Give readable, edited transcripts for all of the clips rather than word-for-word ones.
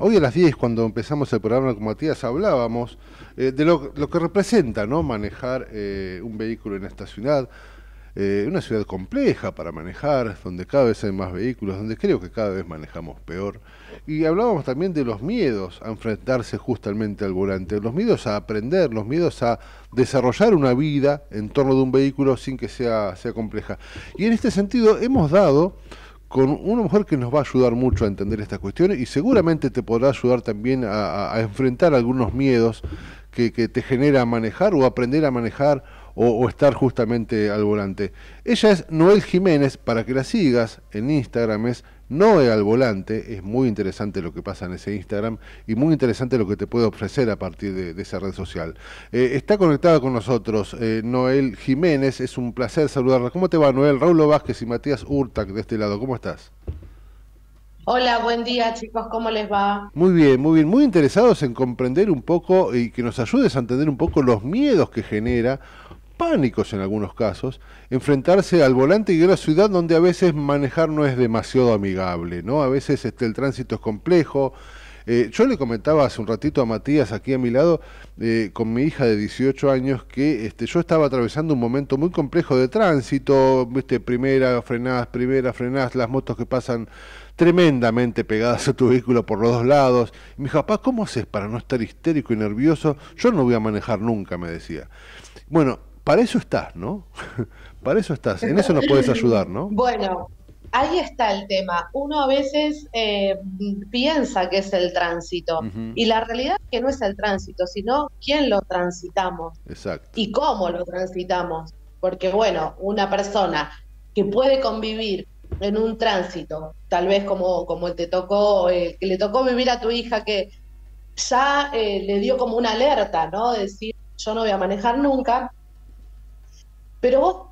Hoy a las 10, cuando empezamos el programa con Matías, hablábamos de lo que representa, ¿no? Manejar un vehículo en esta ciudad, una ciudad compleja para manejar, donde cada vez hay más vehículos, donde creo que cada vez manejamos peor. Y hablábamos también de los miedos a enfrentarse justamente al volante, los miedos a aprender, los miedos a desarrollar una vida en torno de un vehículo sin que sea compleja. Y en este sentido hemos dado con una mujer que nos va a ayudar mucho a entender estas cuestiones y seguramente te podrá ayudar también a enfrentar algunos miedos que te genera manejar o aprender a manejar o estar justamente al volante. Ella es Noel Jiménez, para que la sigas en Instagram es Noe al volante, es muy interesante lo que pasa en ese Instagram y muy interesante lo que te puede ofrecer a partir de esa red social. Está conectada con nosotros Noel Jiménez, es un placer saludarla. ¿Cómo te va, Noel? Raúl Vázquez y Matías Urtac de este lado, ¿cómo estás? Hola, buen día chicos, ¿cómo les va? Muy bien, muy bien, muy interesados en comprender un poco y que nos ayudes a entender un poco los miedos que genera, pánicos en algunos casos, enfrentarse al volante y de una ciudad donde a veces manejar no es demasiado amigable, ¿no? A veces el tránsito es complejo. Yo le comentaba hace un ratito a Matías aquí a mi lado, con mi hija de 18 años, que yo estaba atravesando un momento muy complejo de tránsito, viste, primera frenás, las motos que pasan tremendamente pegadas a tu vehículo por los dos lados. Y me dijo, papá, ¿cómo haces para no estar histérico y nervioso? Yo no voy a manejar nunca, me decía. Bueno, para eso estás, ¿no? Para eso estás, en eso nos puedes ayudar, ¿no? Bueno, ahí está el tema. Uno a veces piensa que es el tránsito Ujú. y la realidad es que no es el tránsito, sino quién lo transitamos Exacto. y cómo lo transitamos. Porque bueno, una persona que puede convivir en un tránsito, tal vez como te tocó, que le tocó vivir a tu hija, que ya le dio como una alerta, ¿no? De decir, yo no voy a manejar nunca, pero vos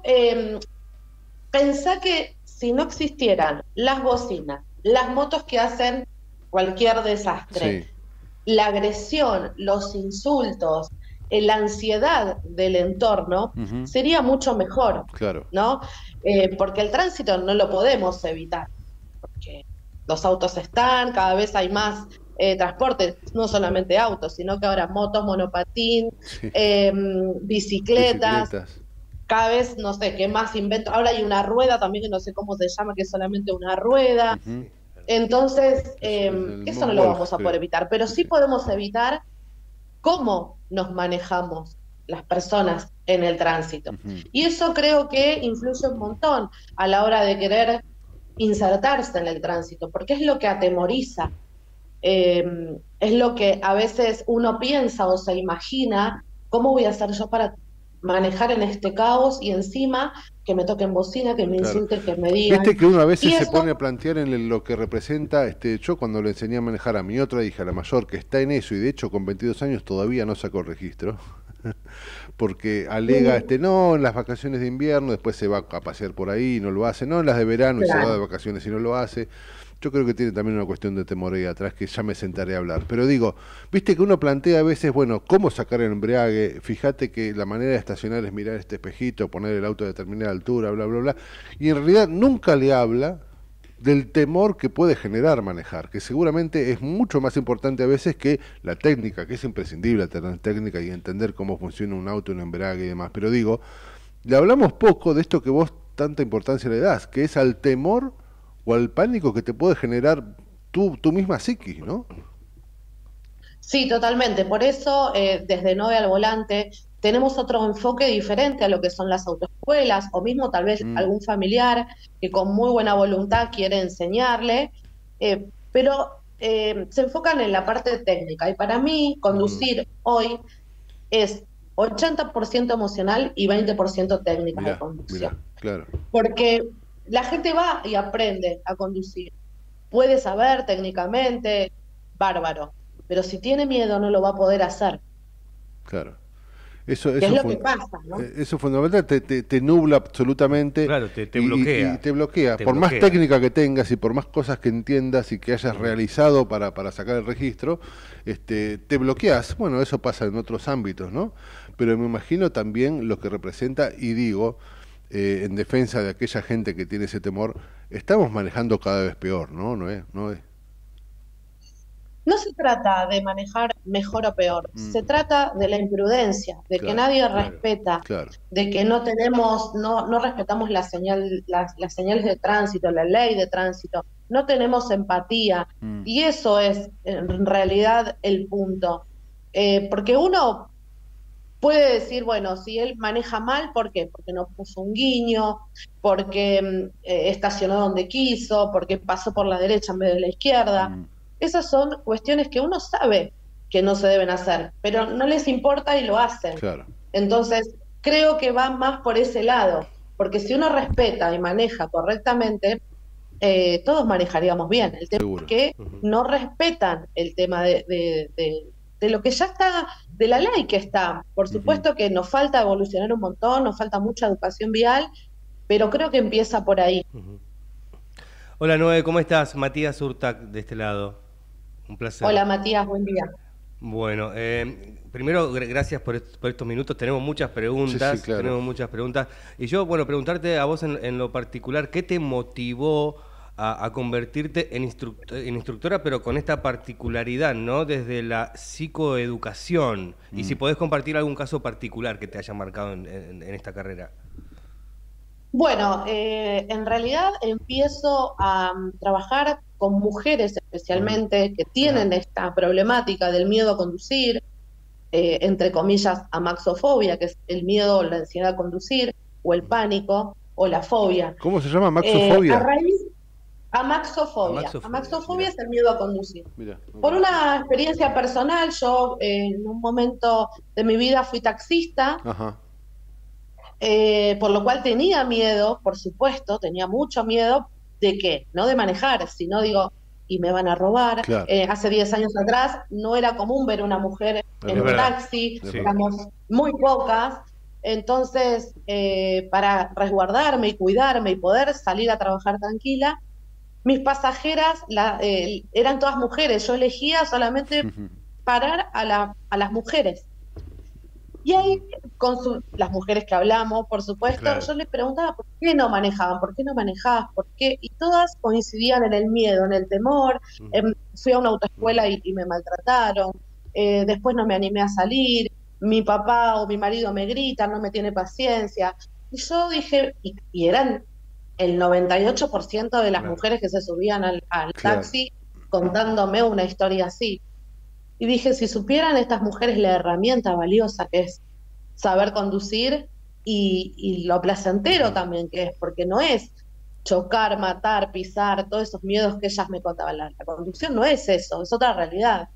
pensá que si no existieran las bocinas, las motos que hacen cualquier desastre, Sí, la agresión, los insultos, la ansiedad del entorno, ujú, sería mucho mejor, claro. ¿no? Porque el tránsito no lo podemos evitar, porque los autos están, cada vez hay más transporte, no solamente autos, sino que ahora motos, monopatín, Sí, eh, bicicletas, bicicletas. cada vez, no sé, qué más invento. Ahora hay una rueda también que no sé cómo se llama, que es solamente una rueda. Ujú. Entonces, Es el eso no lo Molf, vamos a poder creo. evitar, pero sí podemos evitar cómo nos manejamos las personas en el tránsito. Ujú. Y eso creo que influye un montón a la hora de querer insertarse en el tránsito, porque es lo que atemoriza, eh, es lo que a veces uno piensa o se imagina, ¿cómo voy a hacer yo para manejar en este caos y encima que me toquen bocina, que me Claro. insulten, que me Viste digan? que uno a Y veces se pone a eso, plantear en lo que representa, yo cuando le enseñé a manejar a mi otra hija, la mayor, que está en eso y de hecho con 22 años todavía no sacó registro, porque alega, mm, no, en las vacaciones de invierno, después se va a pasear por ahí y no lo hace, no, en las de verano y se va de claro. vacaciones y no lo hace. Yo creo que tiene también una cuestión de temor ahí atrás que ya me sentaré a hablar. Pero digo, viste que uno plantea a veces, bueno, ¿cómo sacar el embriague? Fíjate que la manera de estacionar es mirar este espejito, poner el auto a determinada altura, bla, bla, bla. Y en realidad nunca le habla del temor que puede generar manejar, que seguramente es mucho más importante a veces que la técnica, que es imprescindible tener técnica y entender cómo funciona un auto, un embrague y demás. Pero digo, le hablamos poco de esto que vos tanta importancia le das, que es al temor o al pánico que te puede generar tu misma psiquis, ¿no? Sí, totalmente. Por eso, desde Nove al Volante, tenemos otro enfoque diferente a lo que son las autoescuelas, o mismo tal vez Mm, algún familiar que con muy buena voluntad quiere enseñarle, pero se enfocan en la parte técnica. Y para mí, ujú. conducir hoy es 80% emocional y 20% técnica de Mirá, conducción. mirá, claro, Porque la gente va y aprende a conducir. Puede saber técnicamente, bárbaro, pero si tiene miedo no lo va a poder hacer, claro. Eso, que es eso, lo que pasa, ¿no? eso fundamental te nubla absolutamente Claro, te y bloquea, te bloquea. te Por más bloquea. técnica que tengas y por más cosas que entiendas y que hayas Ujú. realizado para sacar el registro, te bloqueas. Bueno, eso pasa en otros ámbitos, ¿no? Pero me imagino también lo que representa, y digo, en defensa de aquella gente que tiene ese temor, estamos manejando cada vez peor, ¿no? No es, no es. No se trata de manejar mejor o peor, se Mm, trata de la imprudencia, de que claro, nadie Claro. respeta, claro. de que no tenemos, no respetamos la señal, las señales de tránsito, la ley de tránsito, no tenemos empatía. Mm, Y eso es en realidad el punto. Porque uno puede decir, bueno, si él maneja mal, ¿por qué? Porque no puso un guiño, porque estacionó donde quiso, porque pasó por la derecha en vez de la izquierda. mm, Esas son cuestiones que uno sabe que no se deben hacer, pero no les importa y lo hacen. claro, Entonces, creo que va más por ese lado, porque si uno respeta y maneja correctamente, todos manejaríamos bien. El tema es seguro. que Ujú. no respetan el tema de lo que ya está, de la ley que está. Por Ujú. supuesto que nos falta evolucionar un montón, nos falta mucha educación vial, pero creo que empieza por ahí. Hola Noé, ¿cómo estás? Matías Urtac de este lado. Un placer. Hola Matías, buen día. Bueno, primero gracias por estos minutos. Sí, sí, claro. tenemos muchas preguntas. Y yo, bueno, preguntarte a vos en lo particular, ¿qué te motivó a convertirte en instructora, pero con esta particularidad, ¿no? Desde la psicoeducación. Y si Mm, podés compartir algún caso particular que te haya marcado en esta carrera. Bueno, en realidad empiezo a trabajar con mujeres Ujú. especialmente que Ajá. tienen esta problemática del miedo a conducir, entre comillas, amaxofobia, que es el miedo o la ansiedad a conducir, o el pánico, o la fobia. ¿Cómo se llama? A ¿Maxofobia? raíz, amaxofobia. Amaxofobia, Amaxofobia mira. es el miedo a conducir. Mira, no Por conocía. una experiencia personal, yo en un momento de mi vida fui taxista, Ajá, por lo cual tenía miedo, por supuesto, tenía mucho miedo de qué, no de manejar, sino digo, y me van a robar. claro, Hace 10 años atrás no era común ver una mujer es en Es un verdad, verdad. taxi, es Sí. verdad. éramos muy pocas. Entonces, para resguardarme y cuidarme y poder salir a trabajar tranquila, mis pasajeras eran todas mujeres. Yo elegía solamente parar a las mujeres. Y ahí, Ujú. las mujeres que hablamos, por supuesto, Claro. yo les preguntaba por qué no manejaban, por qué no manejabas, por qué, y todas coincidían en el miedo, en el temor. Ujú. Fui a una autoescuela y me maltrataron, después no me animé a salir, mi papá o mi marido me gritan, no me tiene paciencia. Y yo dije, y eran el 98% de las Claro. mujeres que se subían al Claro. taxi contándome una historia así. Y dije, si supieran estas mujeres la herramienta valiosa que es saber conducir y lo placentero Ujú. también que es, porque no es chocar, matar, pisar, todos esos miedos que ellas me contaban. La conducción no es eso, es otra realidad.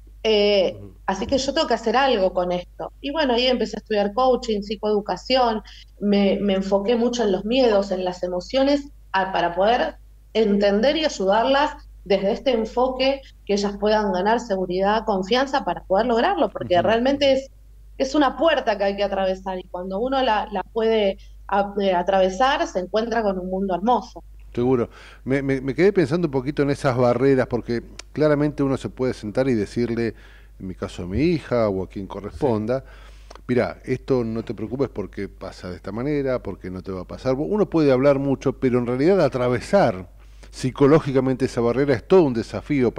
Ujú. Así que yo tengo que hacer algo con esto. Y bueno, ahí empecé a estudiar coaching, psicoeducación, me enfoqué mucho en los miedos, en las emociones, para poder entender y ayudarlas desde este enfoque, que ellas puedan ganar seguridad, confianza para poder lograrlo, porque Ujú. realmente es una puerta que hay que atravesar y cuando uno la puede atravesar, se encuentra con un mundo hermoso. Seguro. Me quedé pensando un poquito en esas barreras, porque claramente uno se puede sentar y decirle, en mi caso a mi hija o a quien Sí. corresponda, mira, esto no te preocupes porque pasa de esta manera, porque no te va a pasar. Uno puede hablar mucho, pero en realidad atravesar psicológicamente esa barrera es todo un desafío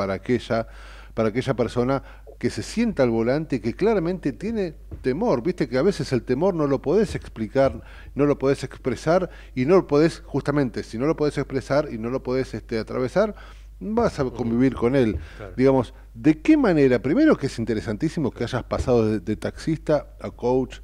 para aquella persona que se sienta al volante y que claramente tiene temor. Viste que a veces el temor no lo podés explicar, no lo podés expresar y no lo podés, justamente, si no lo podés expresar y no lo podés atravesar, vas a Ujú. convivir con él. Claro. Digamos, ¿de qué manera? Primero que es interesantísimo que hayas pasado de taxista a coach,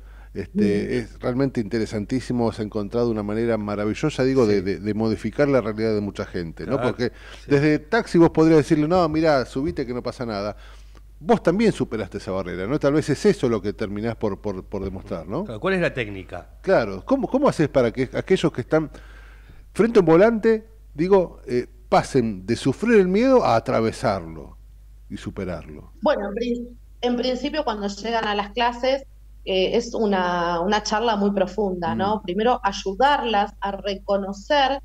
es realmente interesantísimo, has encontrado una manera maravillosa, digo, Sí. de modificar la realidad de mucha gente, ¿no? Ah, Porque sí. desde taxi vos podrías decirle, no, mira, subite que no pasa nada. Vos también superaste esa barrera, ¿no? Tal vez es eso lo que terminás por demostrar, ¿no? Claro, ¿cuál es la técnica? Claro, ¿cómo haces para que aquellos que están frente a un volante, digo, pasen de sufrir el miedo a atravesarlo y superarlo? Bueno, en principio cuando llegan a las clases es una charla muy profunda, Mm, ¿no? Primero ayudarlas a reconocer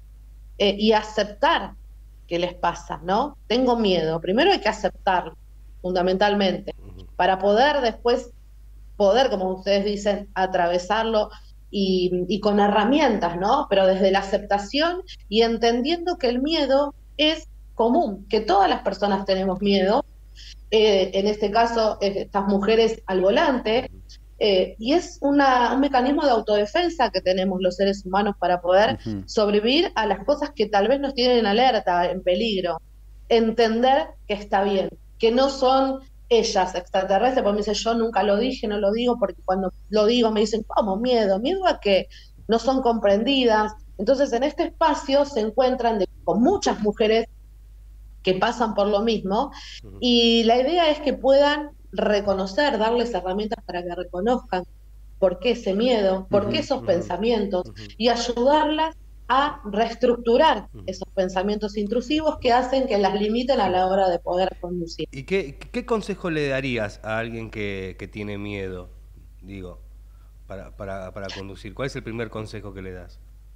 y aceptar qué les pasa, ¿no? Tengo miedo. Primero hay que aceptarlo, fundamentalmente, para poder después, poder, como ustedes dicen, atravesarlo y con herramientas, ¿no? Pero desde la aceptación y entendiendo que el miedo es común, que todas las personas tenemos miedo en este caso, estas mujeres al volante, y es un mecanismo de autodefensa que tenemos los seres humanos para poder Ujú. sobrevivir a las cosas que tal vez nos tienen en alerta, en peligro. Entender que está bien, que no son ellas extraterrestres, porque me dice, yo nunca lo dije, no lo digo, porque cuando lo digo me dicen, ¿cómo miedo? Miedo a que no son comprendidas. Entonces, en este espacio se encuentran con muchas mujeres que pasan por lo mismo, Ujú, y la idea es que puedan reconocer, darles herramientas para que reconozcan por qué ese miedo, por qué Ujú. esos ujú, pensamientos, ujú, y ayudarlas a reestructurar ujú, esos pensamientos intrusivos que hacen que las limiten a sí. la hora de poder conducir. ¿Y qué consejo le darías a alguien que tiene miedo, digo, para conducir? ¿Cuál es el primer consejo que le das?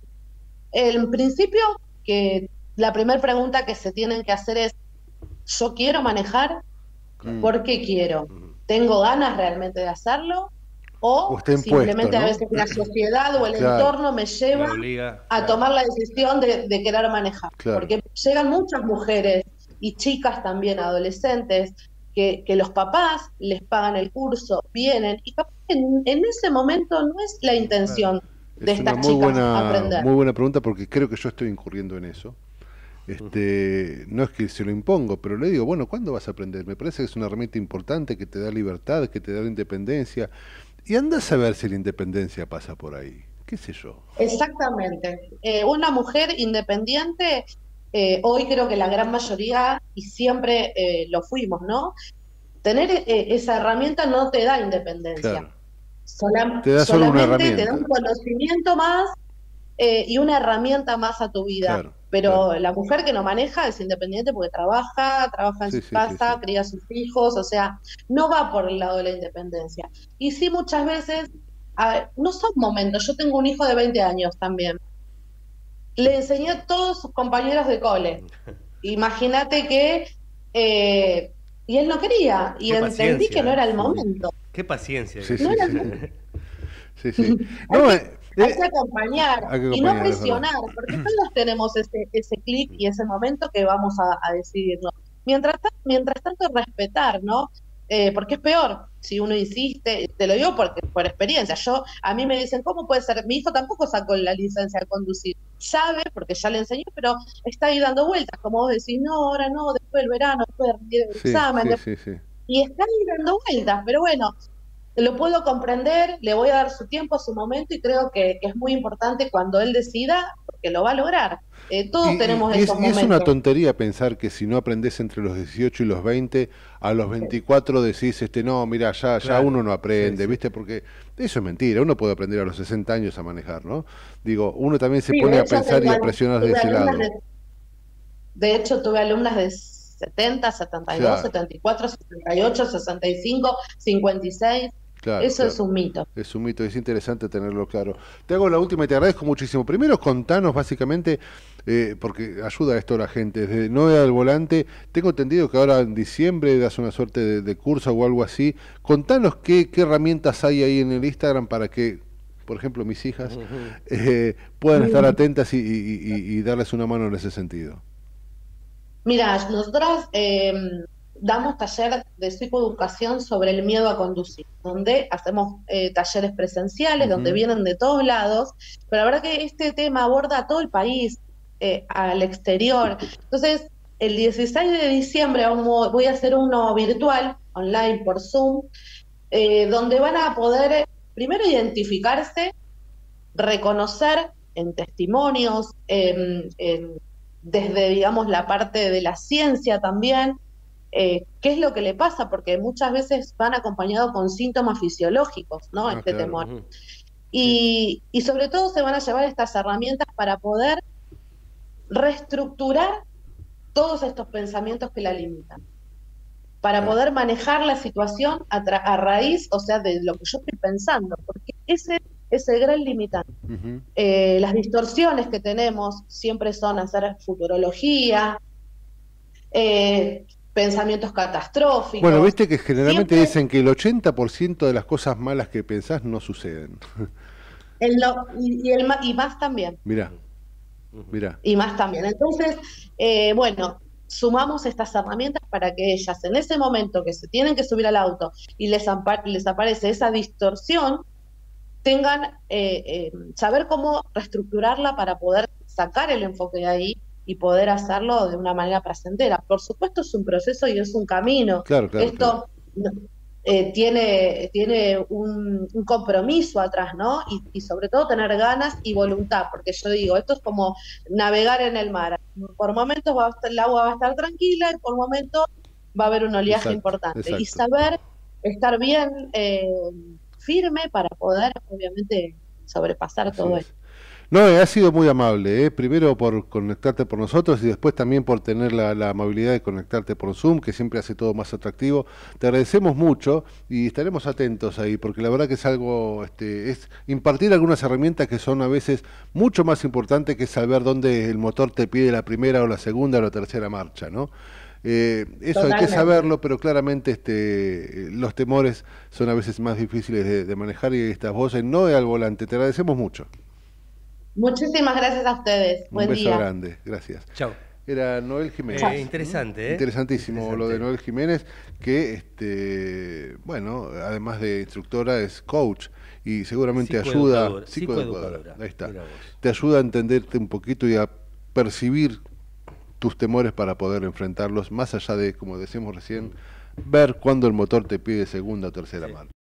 En principio, que la primera pregunta que se tienen que hacer es, ¿yo quiero manejar? Claro. Mm. ¿Por qué quiero? Ujú. ¿Tengo ganas realmente de hacerlo? O ¿O está impuesto, simplemente a ¿no? veces la sociedad o el Claro, entorno me Me lleva obliga, a claro. tomar la decisión de querer manejar? claro. Porque llegan muchas mujeres y chicas también, adolescentes, que los papás les pagan el curso, vienen, y capaz que en ese momento no es la Claro. intención de Es una estas chicas aprender. muy buena pregunta porque creo que yo estoy incurriendo en eso. Ujú. No es que se lo impongo, pero le digo, bueno, ¿cuándo vas a aprender? Me parece que es una herramienta importante que te da libertad, que te da la independencia. Y anda a saber si la independencia pasa por ahí. ¿Qué sé yo? Exactamente. Una mujer independiente, hoy creo que la gran mayoría, y siempre lo fuimos, ¿no? Tener esa herramienta no te da independencia, Claro. Te da solo una solamente te da un herramienta. conocimiento más, y una herramienta más a tu vida. Claro, claro. Pero la mujer que no maneja es independiente porque trabaja en Sí, su sí, sí, sí. casa, cría a sus hijos, o sea, no va por el lado de la independencia. Y sí, muchas veces, no son momentos. Yo tengo un hijo de 20 años también. Le enseñé a todos sus compañeros de cole. Imagínate que, eh, y él no quería, y Qué entendí que no paciencia, ¿eh? era el momento. Qué paciencia Sí, que... No sí, era el sí. momento. Sí, sí. Hay No, que, hay que acompañar hay que y no acompañar, es verdad. presionar, porque todos tenemos ese clic y ese momento que vamos a decidirlo. Mientras tanto, respetar, ¿no? Porque es peor si uno insiste, te lo digo porque, por experiencia. A mí me dicen, ¿cómo puede ser? Mi hijo tampoco sacó la licencia de conducir. Sabe, porque ya le enseñó, pero está ahí dando vueltas, como vos decís, no, ahora no, después del verano, después de rendir el Sí, examen, sí, sí, sí. y está ahí dando vueltas, pero bueno, lo puedo comprender, le voy a dar su tiempo, su momento, y creo que es muy importante cuando él decida, porque lo va a lograr. Todos tenemos esos Y es una momentos. tontería pensar que si no aprendes entre los 18 y los 20, a los 24 decís, no, mira, ya Claro, uno no sí, aprende, sí. ¿viste? Porque eso es mentira, uno puede aprender a los 60 años a manejar, ¿no? Digo, uno también se Sí, pone de a hecho pensar y a presionar de tuve ese alumnas lado. de hecho tuve alumnas de 70, 72, Claro, 74, 68, 65, 56. claro, Eso es claro. un mito. Es un mito, es interesante tenerlo claro. Te hago la última y te agradezco muchísimo. Primero contanos básicamente, porque ayuda esto a la gente, desde Noé al volante, tengo entendido que ahora en diciembre das una suerte de curso o algo así. Contanos qué herramientas hay ahí en el Instagram para que, por ejemplo, mis hijas Ujú. puedan estar atentas y darles una mano en ese sentido. Mira, nosotras damos taller de psicoeducación sobre el miedo a conducir, donde hacemos talleres presenciales, donde Ujú. vienen de todos lados, pero la verdad que este tema aborda a todo el país, al exterior. Entonces, el 16 de diciembre voy a hacer uno virtual, online por Zoom, donde van a poder primero identificarse, reconocer en testimonios, desde, digamos, la parte de la ciencia también, qué es lo que le pasa, porque muchas veces van acompañados con síntomas fisiológicos, ¿no? Ah, Este claro. temor. Ujú. Sí. Y sobre todo se van a llevar estas herramientas para poder reestructurar todos estos pensamientos que la limitan, para Claro. poder manejar la situación a raíz, o sea, de lo que yo estoy pensando, porque ese es el gran limitante. Ujú. Las distorsiones que tenemos siempre son hacer futurología, pensamientos Bueno, catastróficos, viste que generalmente siempre dicen que el 80% de las cosas malas que pensás no suceden. y más también, Mirá, Ujú. Ujú. mirá. y más también. Entonces, bueno. sumamos estas herramientas para que ellas en ese momento que se tienen que subir al auto y les aparece esa distorsión, tengan, saber cómo reestructurarla para poder sacar el enfoque de ahí y poder hacerlo de una manera placentera. Por supuesto es un proceso y es un camino. Claro, claro, claro. Esto tiene un compromiso atrás, ¿no? Y sobre todo tener ganas y voluntad, porque yo digo, esto es como navegar en el mar. Por momentos el agua va a estar tranquila y por momentos va a haber un oleaje Exacto, importante. Y exacto. saber estar bien firme para poder, obviamente, sobrepasar Así todo esto. es. No, ha sido muy amable, primero por conectarte por nosotros y después también por tener la amabilidad de conectarte por Zoom, que siempre hace todo más atractivo. Te agradecemos mucho y estaremos atentos ahí, porque la verdad que es algo, es impartir algunas herramientas que son a veces mucho más importantes que saber dónde el motor te pide la primera o la segunda o la tercera marcha, ¿no? Eso hay que Totalmente. saberlo, pero claramente los temores son a veces más difíciles de manejar y estas voces no al volante. Te agradecemos mucho. Muchísimas gracias a ustedes. Un Buen beso día. grande, gracias. Chao. Era Noel Jiménez. Chao. Interesante, ¿eh? Interesantísimo lo de Interesante. Noel Jiménez, que bueno, además de instructora es coach y seguramente ayuda, Psicoeducadora. psicoeducadora, Psicoeducadora. ahí está, Mira vos. te ayuda a entenderte un poquito y a percibir tus temores para poder enfrentarlos, más allá de, como decíamos recién, ver cuándo el motor te pide segunda o tercera Sí. marcha.